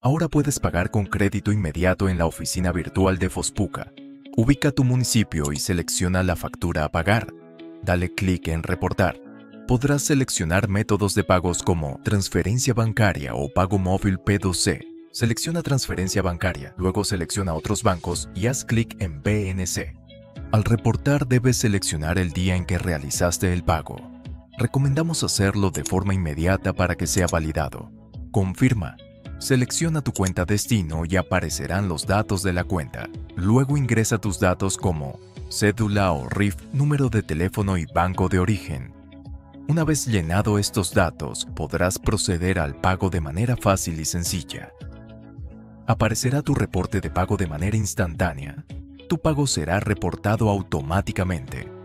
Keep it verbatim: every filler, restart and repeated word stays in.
Ahora puedes pagar con crédito inmediato en la oficina virtual de Fospuca. Ubica tu municipio y selecciona la factura a pagar. Dale clic en Reportar. Podrás seleccionar métodos de pagos como transferencia bancaria o pago móvil P dos C. Selecciona transferencia bancaria, luego selecciona otros bancos y haz clic en B N C. Al reportar debes seleccionar el día en que realizaste el pago. Recomendamos hacerlo de forma inmediata para que sea validado. Confirma. Selecciona tu cuenta destino y aparecerán los datos de la cuenta. Luego ingresa tus datos como cédula o R I F, número de teléfono y banco de origen. Una vez llenado estos datos, podrás proceder al pago de manera fácil y sencilla. Aparecerá tu reporte de pago de manera instantánea. Tu pago será reportado automáticamente.